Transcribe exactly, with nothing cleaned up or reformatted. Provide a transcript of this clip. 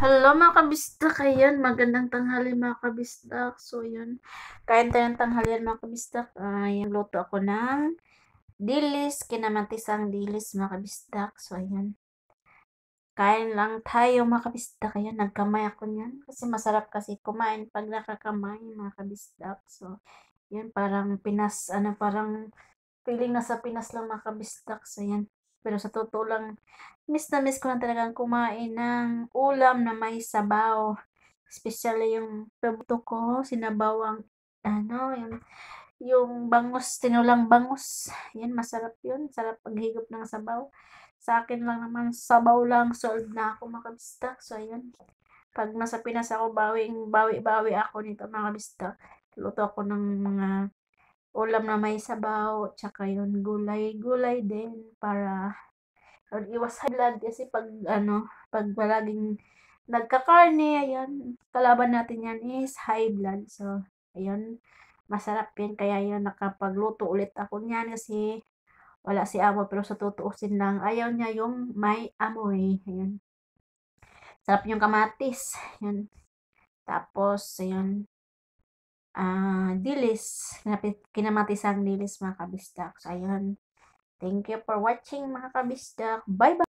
Hello mga kabisdak, ayan, magandang tanghali mga kabisdak. So yun, kain tayong tanghalian mga kabisdak. Ah, yung luto ako ng dilis, kinamatisang dilis mga kabisdak. So ayan, kain lang tayo mga kabisdak. Ayan, nagkamay ako niyan. Kasi masarap kasi kumain pag nakakamay mga kabisdak. So yun, parang Pinas, ano, parang feeling nasa Pinas lang mga kabisdak. So yan, pero sa totoo lang, miss na miss ko lang talagang kumain ng ulam na may sabaw. Especially yung paborito ko, sinabawang ano, yung yung bangus, tinulang bangus. Yan, masarap yun. Sarap paghigop ng sabaw. Sa akin lang naman, sabaw lang, solved na ako mga kabistak. So, ayun. Pag nasa Pinas ako, bawing, bawi-bawi ako nito mga kabistak. Luto ako ng mga ulam na may sabaw, tsaka yun, gulay-gulay din para or iwas high blood kasi pag ano, pag palaging nagkakarne, ayan, kalaban natin yan is high blood. So, ayun, masarap yan. Kaya yun, nakapagluto ulit ako niyan kasi wala si amo pero sa tutuusin lang, ayaw niya yung may amoy. Ayun. Sarap yung kamatis. Yan. Tapos, ayun, ah, dilis. Kinapit, kinamatisang dilis mga kabisdak. So, ayun. Thank you for watching mga kabisdak. Bye-bye!